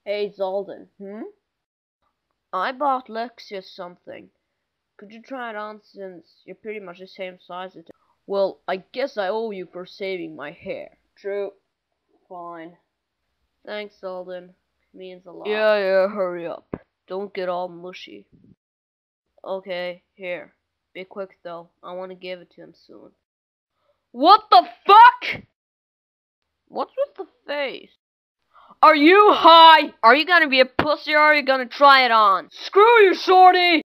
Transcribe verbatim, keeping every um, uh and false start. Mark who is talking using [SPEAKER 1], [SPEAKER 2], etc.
[SPEAKER 1] Hey Xaldin, hmm? I bought Lexia something. Could you try it on since you're pretty much the same size as it? Well, I guess I owe you for saving my hair. True. Fine. Thanks, Xaldin. Means a lot. Yeah, yeah, hurry up. Don't get all mushy. Okay, here. Be quick though. I want to give it to him soon. What the fuck? What's with the face? Are you high? Are you gonna be a pussy or are you gonna try it on? Screw you, shorty!